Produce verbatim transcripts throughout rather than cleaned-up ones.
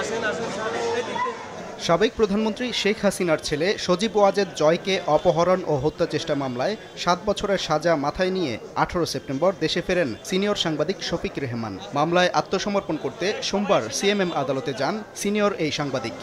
সাবেক প্রধানমন্ত্রী শেখ হাসিনার ছেলে সজীব ওয়াজেদ জয়কে অপহরণ ও হত্যা চেষ্টা মামলায় সাত বছরের সাজা মাথায় নিয়ে আঠারো সেপ্টেম্বর দেশে ফেরেন সিনিয়র সাংবাদিক শফিক রেহমান। মামলায় আত্মসমর্পণ করতে সোমবার সিএমএম আদালতে যান সিনিয়র এই সাংবাদিক।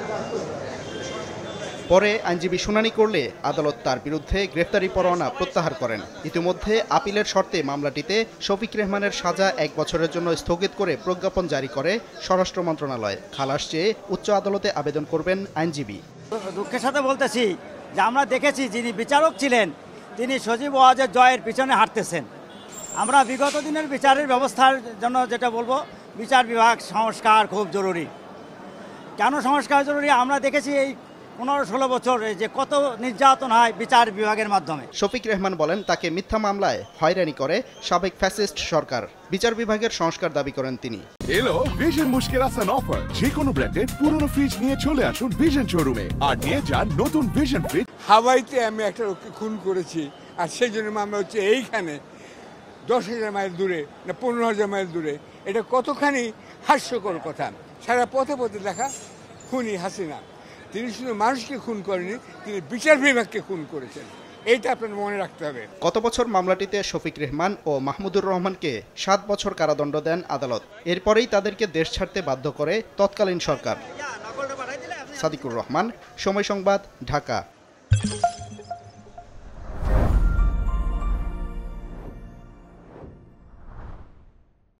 পরে আইনজীবী শুনানি করলে আদালত তার বিরুদ্ধে গ্রেফতারি পরোয়ানা প্রত্যাহার করেন। ইতিমধ্যে আপিলের শর্তে মামলাটিতে শফিক রেহমানের সাজা এক বছরের জন্য স্থগিত করে প্রজ্ঞাপন জারি করে স্বরাষ্ট্র মন্ত্রণালয়। খালাস চেয়ে উচ্চ আদালতে আবেদন করবেন আইনজীবী। দুঃখের সাথে বলতেছি যে আমরা দেখেছি যিনি বিচারক ছিলেন তিনি সজীব ওয়াজেদ জয়ের পিছনে হাঁটতেছেন। আমরা বিগত দিনের বিচারের ব্যবস্থার জন্য যেটা বলবো, বিচার বিভাগ সংস্কার খুব জরুরি। কেন সংস্কার জরুরি? আমরা দেখেছি এই পনেরো ষোলো বছর যে কত নির্যাতন হয় বিচার বিভাগের মাধ্যমে। শফিক রেহমান বলেন, তাকে মিথ্যা মামলায় হয়রানি করে সাবেক ফ্যাসিস্ট সরকার। বিচার বিভাগের সংস্কার দাবি করেন তিনি। এলো ভিশন মুশকিল আসান অফার। যে কোনো ব্র্যান্ডের পুরনো ফ্রিজ নিয়ে চলে আসুন ভিশন শোরুমে আর নিয়ে যান নতুন ভিশন ফ্রিজ। হাওয়াইতে আমি একটা লোককে খুন করেছি, আর সেই জন্য মামলা হচ্ছে এইখানে দশ হাজার মাইল দূরে না পনেরো হাজার মাইল দূরে। এটা কতখানি হাস্যকর কথা। সারা পথে পথে দেখা খুনি হাসিনা। তিনি শুধু মানুষকে খুন করেনি, তিনি বিচার বিভাগকে খুন করেছেন। এইটা আপনার মনে রাখতে হবে। গত বছর মামলাটিতে শফিক রেহমান ও মাহমুদুর রহমানকে সাত বছর কারাদণ্ড দেন আদালত। এরপরেই তাদেরকে দেশ ছাড়তে বাধ্য করে তৎকালীন সরকার। সাদিকুর রহমান, সময় সংবাদ, ঢাকা।